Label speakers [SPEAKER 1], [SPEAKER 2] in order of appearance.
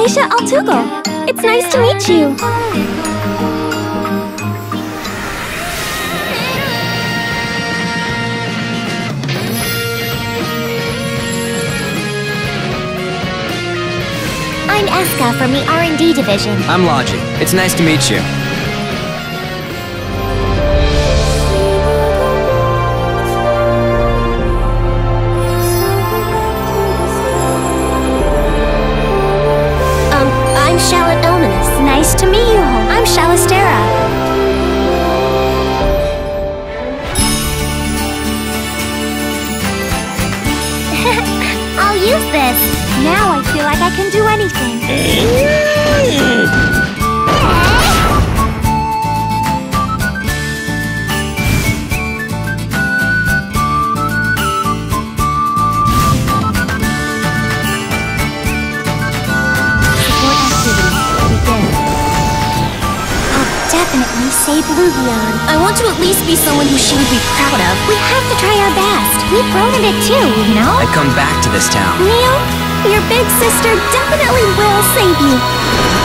[SPEAKER 1] Aisha Altugal. It's nice to meet you. I'm Eska from the R&D division.
[SPEAKER 2] I'm Logi. It's nice to meet you.
[SPEAKER 1] I'm Shalit Illuminous. Nice to meet you. I'm Shalistera. I'll use this. Now I feel like I can do anything. Definitely save Lugion. I want to at least be someone who she would be proud of. We have to try our best. We've grown in it too, you know?
[SPEAKER 2] I come back to this town.
[SPEAKER 1] Neil, your big sister definitely will save you.